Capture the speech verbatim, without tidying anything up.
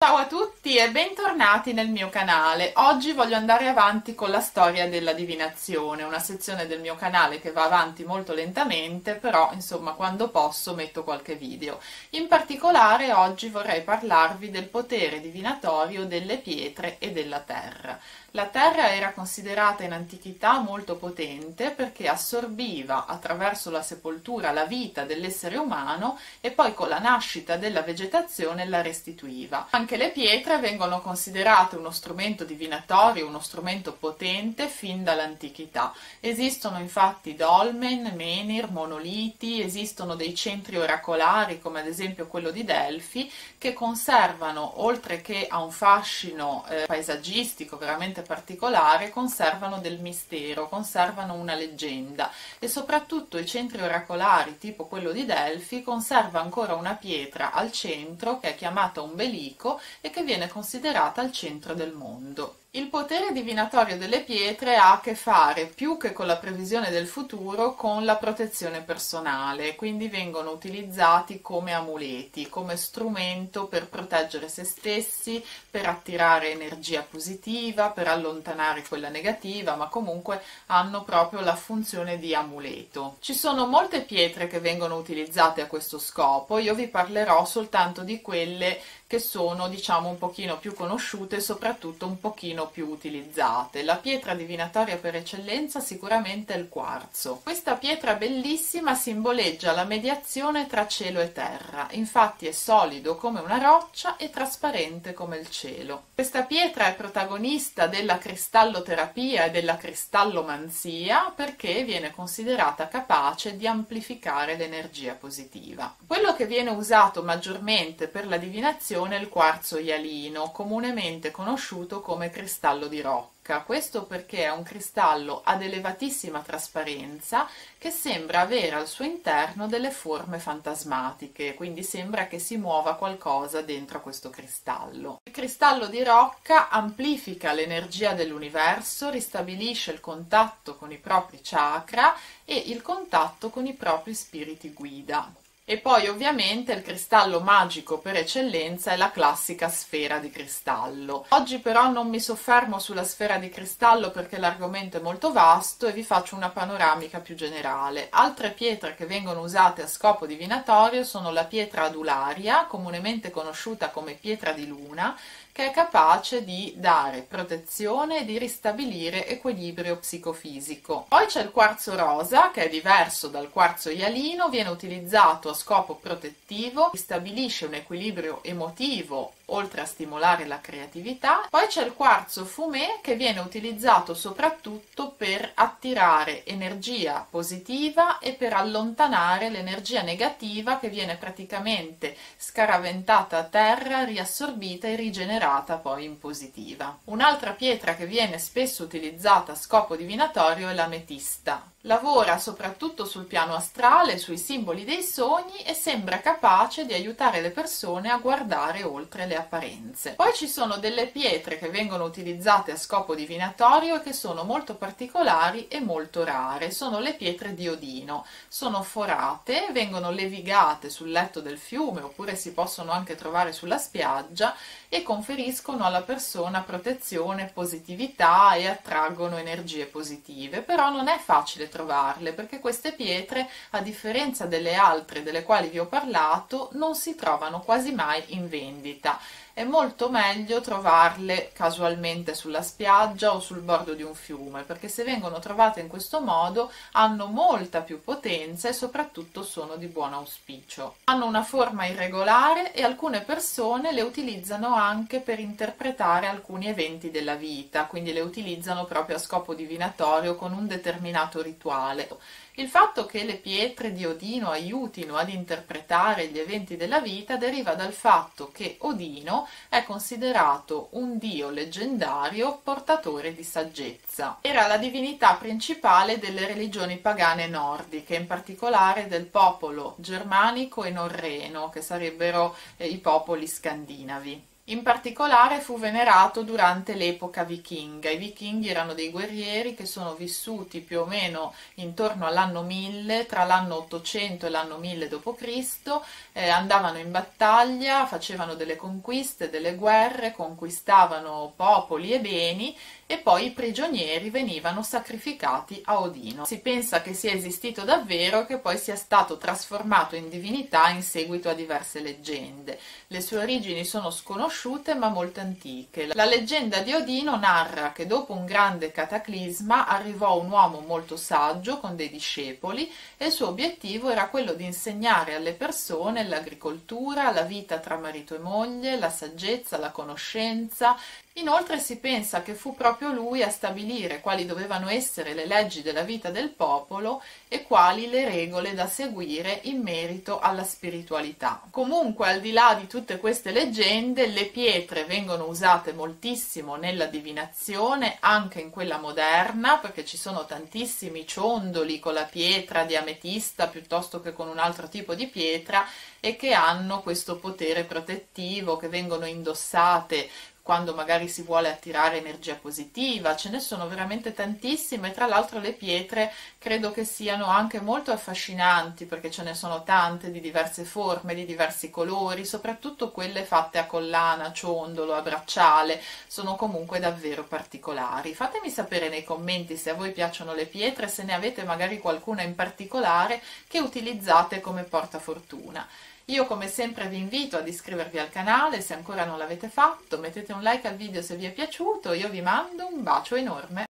Ciao a tutti e bentornati nel mio canale. Oggi voglio andare avanti con la storia della divinazione, una sezione del mio canale che va avanti molto lentamente, però insomma quando posso metto qualche video. In particolare oggi vorrei parlarvi del potere divinatorio delle pietre e della terra. La terra era considerata in antichità molto potente perché assorbiva attraverso la sepoltura la vita dell'essere umano e poi con la nascita della vegetazione la restituiva. Anche le pietre vengono considerate uno strumento divinatorio, uno strumento potente fin dall'antichità. Esistono infatti dolmen, menhir, monoliti, esistono dei centri oracolari come ad esempio quello di Delfi che conservano, oltre che a un fascino eh, paesaggistico veramente particolare, conservano del mistero, conservano una leggenda e soprattutto i centri oracolari tipo quello di Delfi conserva ancora una pietra al centro che è chiamata ombelico e che viene considerata il centro del mondo. Il potere divinatorio delle pietre ha a che fare, più che con la previsione del futuro, con la protezione personale, quindi vengono utilizzati come amuleti, come strumento per proteggere se stessi, per attirare energia positiva, per allontanare quella negativa, ma comunque hanno proprio la funzione di amuleto. Ci sono molte pietre che vengono utilizzate a questo scopo, io vi parlerò soltanto di quelle che sono, diciamo, un pochino più conosciute e soprattutto un pochino più utilizzate. La pietra divinatoria per eccellenza sicuramente è il quarzo. Questa pietra bellissima simboleggia la mediazione tra cielo e terra, infatti è solido come una roccia e trasparente come il cielo. Questa pietra è protagonista della cristalloterapia e della cristallomanzia perché viene considerata capace di amplificare l'energia positiva. Quello che viene usato maggiormente per la divinazione è il quarzo ialino, comunemente conosciuto come cristallo di rocca. Questo perché è un cristallo ad elevatissima trasparenza che sembra avere al suo interno delle forme fantasmatiche, quindi sembra che si muova qualcosa dentro questo cristallo. Il cristallo di rocca amplifica l'energia dell'universo, ristabilisce il contatto con i propri chakra e il contatto con i propri spiriti guida. E poi ovviamente il cristallo magico per eccellenza è la classica sfera di cristallo. Oggi però non mi soffermo sulla sfera di cristallo perché l'argomento è molto vasto e vi faccio una panoramica più generale. Altre pietre che vengono usate a scopo divinatorio sono la pietra adularia, comunemente conosciuta come pietra di luna, che è capace di dare protezione e di ristabilire equilibrio psicofisico. Poi c'è il quarzo rosa, che è diverso dal quarzo ialino, viene utilizzato a scopo protettivo, ristabilisce un equilibrio emotivo oltre a stimolare la creatività. Poi c'è il quarzo fumé che viene utilizzato soprattutto per attirare energia positiva e per allontanare l'energia negativa che viene praticamente scaraventata a terra, riassorbita e rigenerata poi in positiva. Un'altra pietra che viene spesso utilizzata a scopo divinatorio è l'ametista. Lavora soprattutto sul piano astrale, sui simboli dei sogni e sembra capace di aiutare le persone a guardare oltre le apparenze. Poi ci sono delle pietre che vengono utilizzate a scopo divinatorio e che sono molto particolari e molto rare. Sono le pietre di Odino. Sono forate, vengono levigate sul letto del fiume oppure si possono anche trovare sulla spiaggia e conferiscono alla persona protezione, positività e attraggono energie positive. Però non è facile trovarle perché queste pietre, a differenza delle altre delle quali vi ho parlato, non si trovano quasi mai in vendita. È molto meglio trovarle casualmente sulla spiaggia o sul bordo di un fiume, perché se vengono trovate in questo modo hanno molta più potenza e soprattutto sono di buon auspicio. Hanno una forma irregolare e alcune persone le utilizzano anche per interpretare alcuni eventi della vita, quindi le utilizzano proprio a scopo divinatorio con un determinato rituale. Il fatto che le pietre di Odino aiutino ad interpretare gli eventi della vita deriva dal fatto che Odino è considerato un dio leggendario portatore di saggezza. Era la divinità principale delle religioni pagane nordiche, in particolare del popolo germanico e norreno, che sarebbero eh, i popoli scandinavi. In particolare fu venerato durante l'epoca vichinga. I vichinghi erano dei guerrieri che sono vissuti più o meno intorno all'anno mille, tra l'anno ottocento e l'anno mille dopo Cristo, eh, andavano in battaglia, facevano delle conquiste, delle guerre, conquistavano popoli e beni e poi i prigionieri venivano sacrificati a Odino. Si pensa che sia esistito davvero e che poi sia stato trasformato in divinità in seguito a diverse leggende. Le sue origini sono sconosciute ma molto antiche. La leggenda di Odino narra che dopo un grande cataclisma arrivò un uomo molto saggio con dei discepoli e il suo obiettivo era quello di insegnare alle persone l'agricoltura, la vita tra marito e moglie, la saggezza, la conoscenza. Inoltre si pensa che fu proprio lui a stabilire quali dovevano essere le leggi della vita del popolo e quali le regole da seguire in merito alla spiritualità. Comunque, al di là di tutte queste leggende, le pietre vengono usate moltissimo nella divinazione, anche in quella moderna, perché ci sono tantissimi ciondoli con la pietra di ametista piuttosto che con un altro tipo di pietra e che hanno questo potere protettivo, che vengono indossate quando magari si vuole attirare energia positiva. Ce ne sono veramente tantissime. Tra l'altro le pietre credo che siano anche molto affascinanti, perché ce ne sono tante di diverse forme, di diversi colori, soprattutto quelle fatte a collana, ciondolo, a bracciale, sono comunque davvero particolari. Fatemi sapere nei commenti se a voi piacciono le pietre, se ne avete magari qualcuna in particolare che utilizzate come portafortuna. Io come sempre vi invito ad iscrivervi al canale se ancora non l'avete fatto, mettete un like al video se vi è piaciuto, io vi mando un bacio enorme.